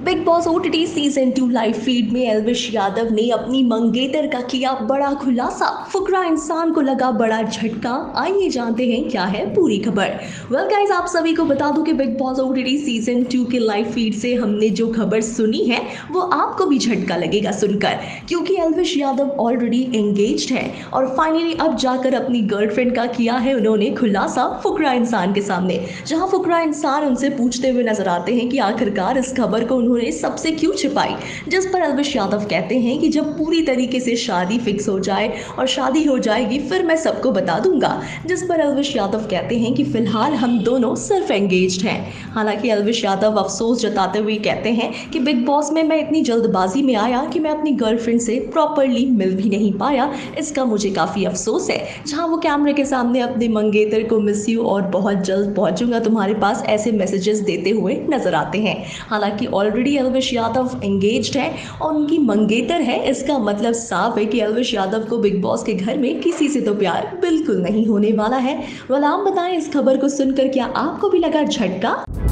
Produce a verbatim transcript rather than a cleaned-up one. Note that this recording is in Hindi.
Big Boss OTT season two live feed में एल्विश यादव ने अपनी मंगेतर का किया बड़ा खुलासा। फुकरा इंसान को लगा बड़ा झटका। आइए जानते हैं क्या है पूरी खबर। वेल गाइस, आप सभी को बता दूं कि Bigg Boss OTT season two के लाइव फीड से हमने जो खबर सुनी है वो आपको भी झटका लगेगा सुनकर, क्योंकि एल्विश यादव ऑलरेडी एंगेज्ड है और फाइनली अब जाकर अपनी गर्लफ्रेंड का किया है उन्होंने खुलासा फुकरा इंसान के सामने। जहां फुकरा इंसान उनसे पूछते हुए नजर आते हैं कि आखिरकार इस खबर को उन्होंने सबसे क्यों छिपाई, जिस पर एल्विश यादव कहते हैं कि जब पूरी तरीके से शादी फिक्स हो जाए और शादी हो जाएगी फिर मैं सबको बता दूंगा। जिस पर एल्विश यादव कहते हैं कि फिलहाल हम दोनों सिर्फ एंगेज्ड हैं। हालांकि एल्विश यादव अफसोस जताते हुए कहते हैं कि बिग बॉस में मैं इतनी जल्दबाजी में आया कि मैं अपनी गर्लफ्रेंड से प्रॉपरली मिल भी नहीं पाया, इसका मुझे काफ़ी अफसोस है। जहां वो कैमरे के सामने अपने मंगेतर को मिस यू और बहुत जल्द पहुंचूंगा तुम्हारे पास ऐसे मैसेजेस देते हुए नजर आते हैं। हालांकि ऑलरेडी एल्विश यादव एंगेज्ड है और उनकी मंगेतर है, इसका मतलब साफ है कि एल्विश यादव को बिग बॉस के घर में किसी से तो प्यार बिल्कुल नहीं होने वाला है। वाल आप बताएं, इस खबर को सुनकर क्या आपको भी लगा झटका?